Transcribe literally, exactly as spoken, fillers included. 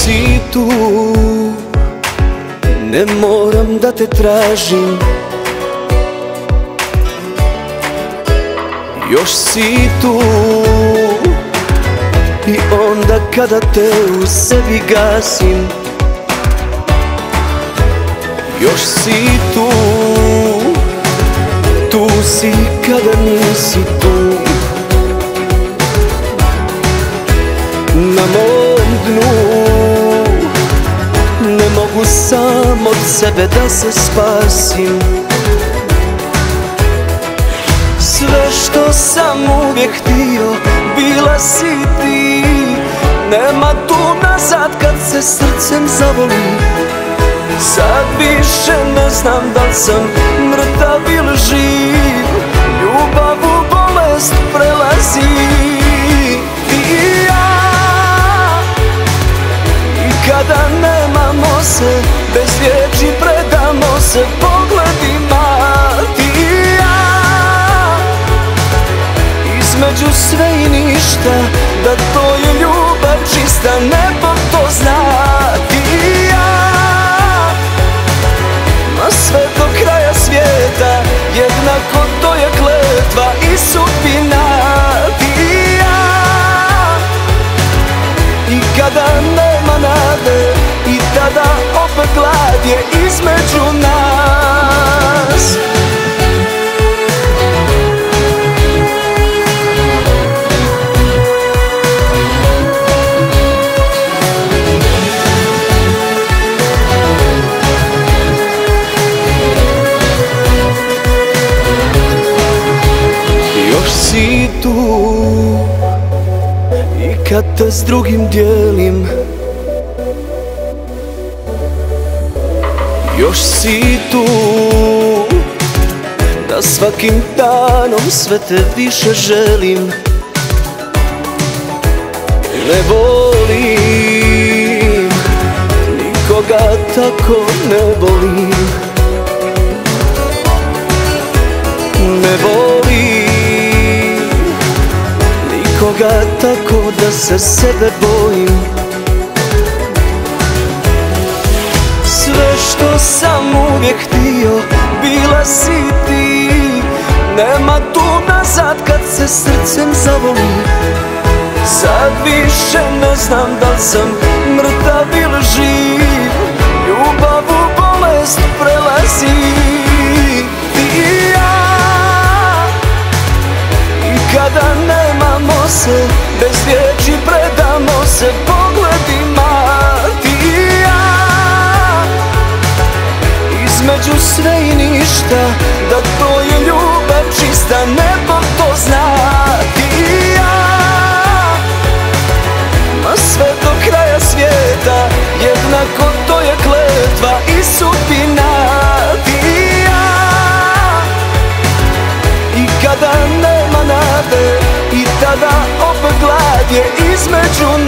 si tu, ne moram da te tražim. Još si tu i onda kada te u sebi gasim. Još si tu, tu si kada nisi tu. Na mom dnu ne mogu sam od sebe da se spasim. Sve što sam uvijek htio bila si ti. Nema tu nazad kad se srcem zavoli. Sad više ne znam da li sam mrtav ili živ. Ljubav u bolest prelazi. Ti i ja, i kada nemamo se, bez riječi predamo se pogledima. Ti i ja, između sve i ništa, da to je ljubav čista, nebo to zna. Ti i ja, ma sve do kraja svijeta, jednako to je kletva i sudbina. Ti i ja, i kada nema nade, i tada opet glad je između nas. Još si tu i kad te s drugim dijelim. Još si tu da svakim danom sve te više želim. Ne volim nikoga tako, ne volim. Ne volim nikoga tako da se sebe bojim. Sve što sam uvijek htio bila si ti. Nema tu nazad kad se srcem zavoli. Sad više ne znam da li sam mrtav ili živ. Ljubav u bolest prelazi. Ti i ja, i kada nemamo se, bez riječi predamo se pogledima. Ti i ja, između sve i ništa, da to je ljubav čista, nebo to zna. Ti i ja, ma sve do kraja svijeta, jednako to je kletva i sudbina. Ti i ja, i kada nema nade, i tada opet glad je između